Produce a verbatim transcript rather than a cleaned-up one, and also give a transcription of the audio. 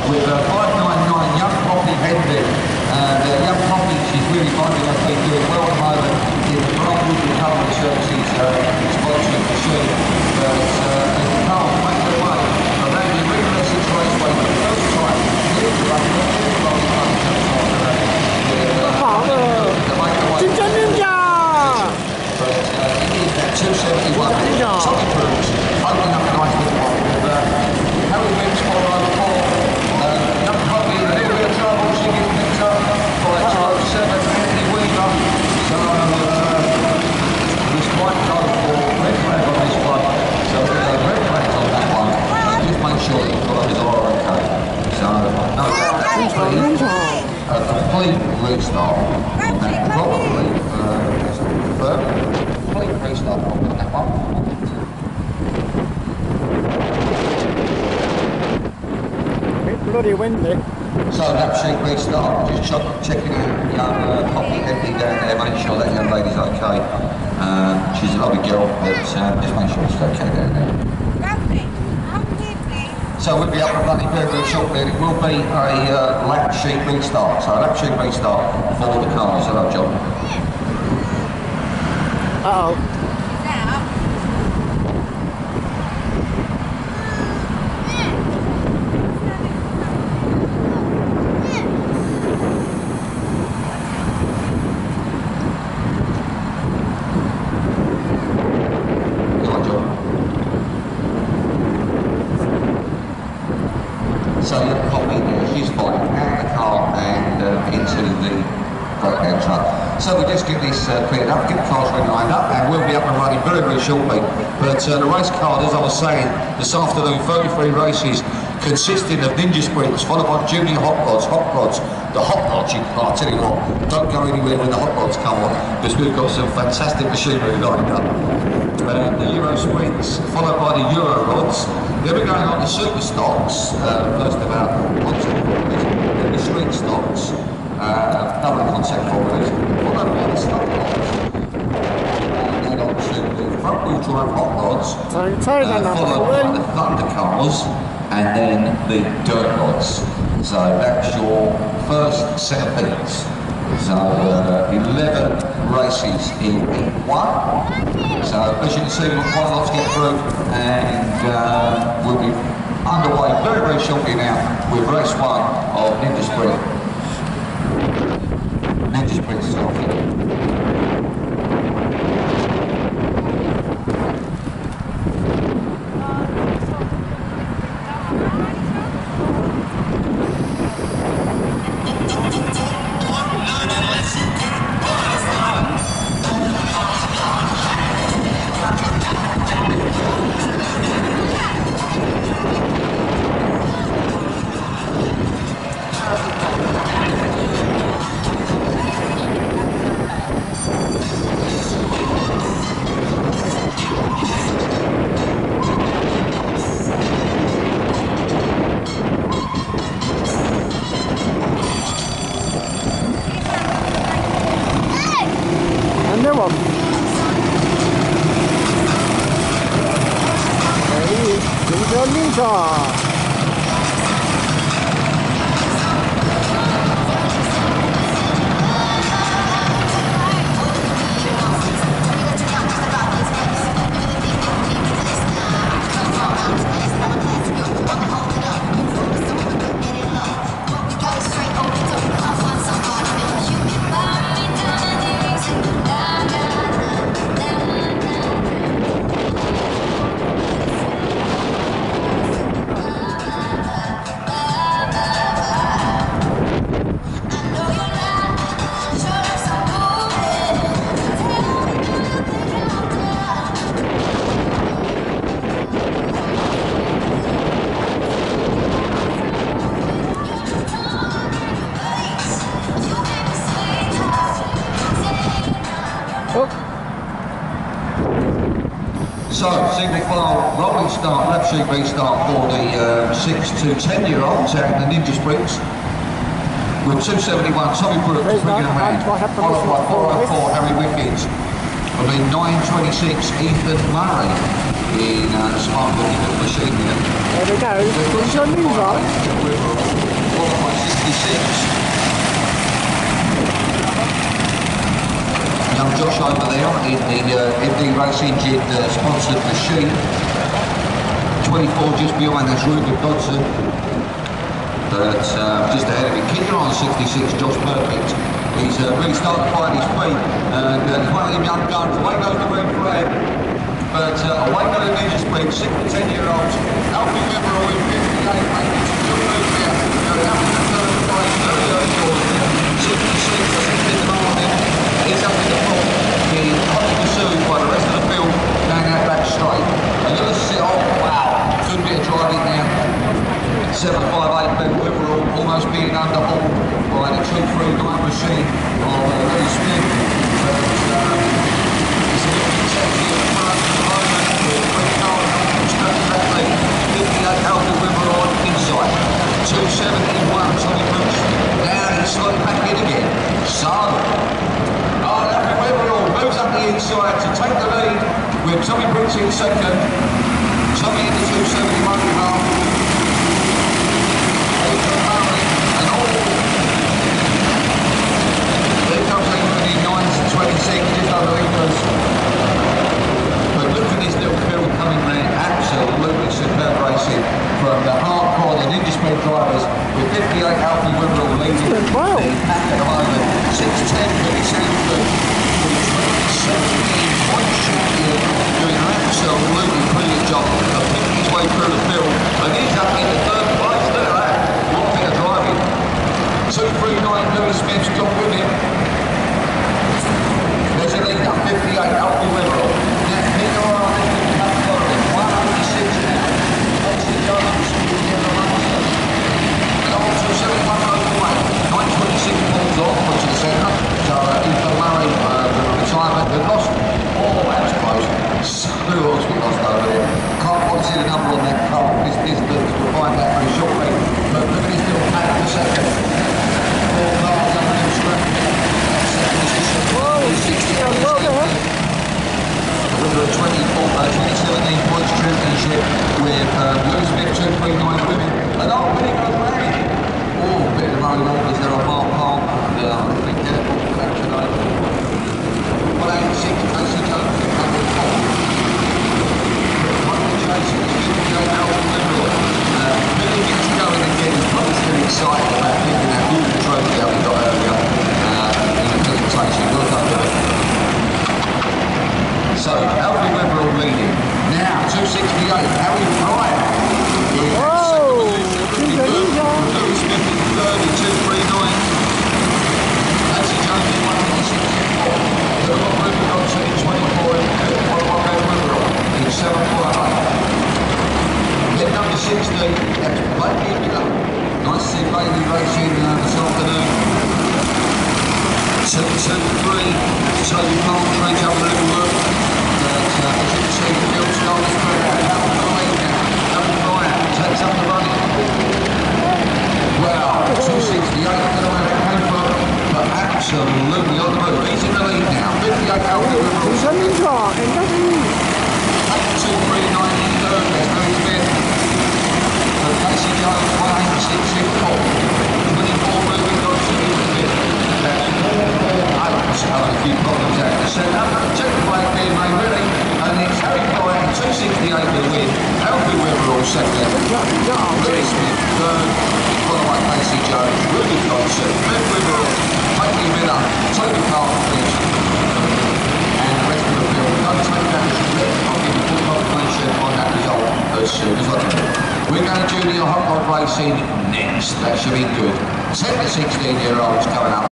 with uh, five nine nine Young Poppy Henry. And uh, Young Poppy, she's really finding us been doing well at the moment in the Bromwood Recovery Services uh, sponsoring machine. But uh, as the car make their way around the Ring Lessons Raceway for the first time, here to run the Rolling Ginger Ninja! But uh, it is that two seventy-one Tommy Cruise opening up a nice little one with uh, Harry Wicks following over four. Uh, Young Poppy in a little bit of trouble, she gets picked up by two oh seven Anthony Weaver. So uh, this might go for red flag on this one. So there's a red flag on that one. Just make sure that the guys are okay. So no doubt that's a complete restart on that. Probably uh, third complete restart on that one. Bloody windy. So that sheet restart, just ch checking out young uh, Poppy Henry down there, make sure that young lady's okay. Uh, she's a lovely girl, but uh, just make sure she's okay down there. Lovely. So we'll be up and running very, very shortly, and it will be a uh, lap sheet restart. So a lap sheet restart for the cars. Hello, John. Uh oh. So you're popping there, she's fine, out of the car and uh, into the breakdown truck. So we just get this uh, cleared up, get the cars ready lined up, and we'll be up and running very, very shortly. But uh, the race card, as I was saying, this afternoon, thirty-three races consisting of Ninja Sprints, followed by Junior Hot Rods, Hot Rods. The Hot Rods, you, I'll tell you what, don't go anywhere when the Hot Rods come on, because we've got some fantastic machinery lined up. Uh, the Euro Sprints, followed by the Euro Rods. Then we're going on the Super Stocks, uh, first about concept formulas, then the Street Stocks, uh, double concept formulas, followed by the Stock Rods, and then on to the front wheel drive Hot Rods, uh, followed by the Thunder Cars, and then the Dirt Rods. So that's your first set of heats. So uh, eleven races in one. So as you can see, we've got quite a lot to get through, and uh, we'll be underway very, very shortly now with race one of Ninja Sprint. Ninja Sprint is off. One. There he is, Ginger Ninja. So, single file rolling start, lap sheet restart for the uh, six to ten year olds out in the Ninja Sprints. With two seventy-one, Tommy Brooks bringing a man, followed by four oh four, Harry Wickens. I mean, nine twenty-six, Ethan Murray in uh, smart looking little machine here. There we go, it's your new right. Bosch over there in the uh, M D Race Engine uh, sponsored machine. twenty-four just behind, that's Ruben Dodson. But uh, just ahead of him, keeping on sixty-six, Josh Perkins. He's uh, really starting to find his feet. And uh, one of them young guns, away goes the red flag. But uh, away goes the Ninja Sprint, six to ten year olds. Alfie Wimmer all in fifty-eight, making some good moves here. They're having the third place, very early doors there. sixty-six, I think in the morning. He's up in the front. He's hotly pursued by the rest of the field down that back straight. And you'll see, oh wow, good bit of driving there. seven five eight Ben Wimmerall almost being underhauled by the two three nine machine of uh, Lee Smith. But um, it's a little bit sexy at the front at the moment with three cars straight back lead. fifty-eight Alfie Wimmerall inside. two seventy-one Tommy Brooks. Now he's slotted back in again. So, oh, Alfie Wimmerall moves up the inside to take the lead with Tommy Brooks in second. Tommy in the two seventy-one car. twenty-six, just over Ingles. But look at this little field coming there, absolutely superb racing from the hardcore, the Ninja Sprint drivers, with fifty-eight Alfie Wimmerall leading wow. the pack at the moment. six ten Billy Sandford, seventeen point champion, doing an absolutely brilliant job of picking his way through the field, and he's up in the third place. Look at that, what a bit of driving. two three nine Billy Smith's got with him. There's a lead up, fifty-eight, Alfie Wimmerall. Now, Peter Ryan is going to come following, one eighty-six now. Foxy Jones, in the master. And on to seventy-one over the way. nine twenty-six pulls off, which is the centre. So, uh, Ethan Murray, uh, with retirement, we lost. Oh, that was close. So, who else we lost over there? Can't quite see the number on that car. This is the, we'll find out very shortly. But look at this little pack in a second. Four cars under him, scrapping it. Second position. sixty-one, well done. Winner of twenty-four, uh, twenty seventeen points championship with um, Lewis Smith two three nine women. And oh, winning goes Murray. Oh, a bit of money orders there on Mark Palm. And uh, I'm be careful for that tonight. one eighty-six, Casey Jones, number four. One chasing is fifty-eight Alfie Wimmerall. Uh, Billy gets going again. He's probably still excited about picking that beautiful trophy that we got earlier. Well done, Billy. So, Alfie Wimmerall leading. Now, two sixty-eight, Harry Pryor. Whoa! Lewis Smith in third in two three nine. Nancy Jones in one sixty-four. Ruben Dodson in twenty-four. One one Ben Wimmerall in seven four eight. Then number sixteen, that's Blakey Miller. Nice to see Blakey racing uh, this afternoon. two two three, Toby Partridge up a little look. But uh, as you can see, the field starting to spread out. Out on the lead now. Double Bryant takes up the running. Well, two sixty-eight, I don't know where that came from, but absolutely on the move. He's in the lead now. fifty-eight Alfie Wimmerall. two three nine in third, there's Harry Smith. So Casey Jones, one eighty-six in fourth. twenty-four moving on to the fifth. Alex having a few problems out of the centre. Check the flag being made ready, and it's Harry Pryor, two sixty-eight for the win. Alfie Wimmerall second. Louis Smith third. Followed by Casey Jones, Ruben Dodson, Ben Wimmerall, Blakey Miller, Toby Partridge, and the rest of the field. Don't take that as a clip. I'll give you full confirmation on that result as soon as I can. We're going to junior hot rod racing next. That should be good. ten to sixteen year olds coming up.